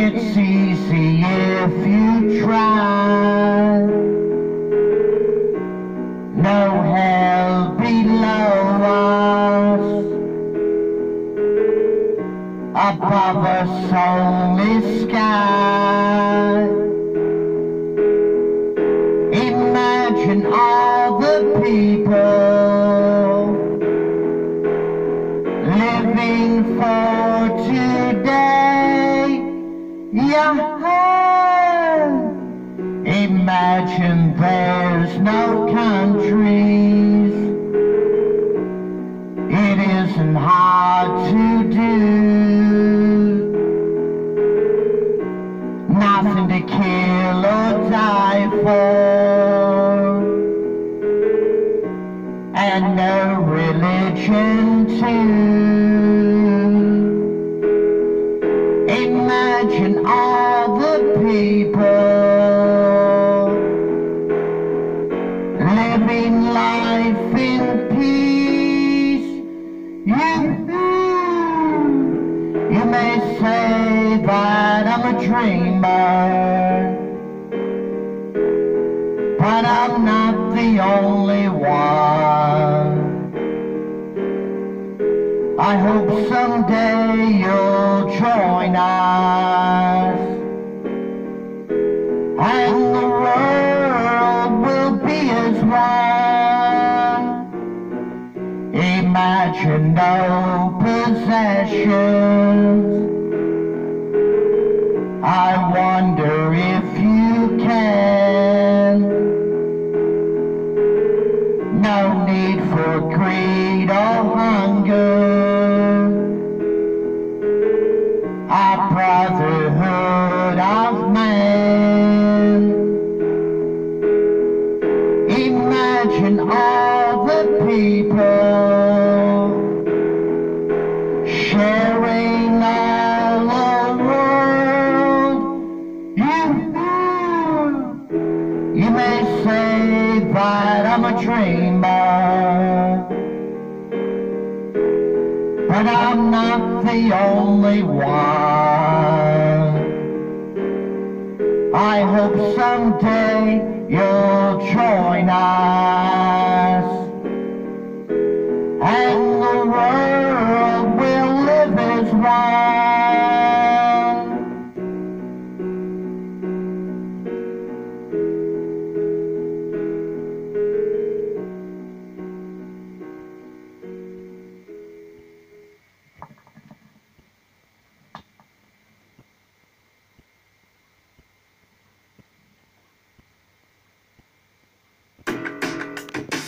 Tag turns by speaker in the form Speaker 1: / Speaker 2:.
Speaker 1: It's easy if you try. No hell below us, above us only sky. Imagine all the people living for today. Yeah. Imagine there's no countries. It isn't hard to do. Nothing to kill or die for, and no religion too. Imagine all the people living life in peace. You may say that I'm a dreamer, but I'm not the only one. I hope someday you'll join us, and the world will be as one. Imagine no possessions. I wonder if you can. No need for greed or hunger. A brotherhood of man. Imagine all the people sharing all the world. You may say that I'm a dreamer, but I'm not the only one. I hope someday you'll join us.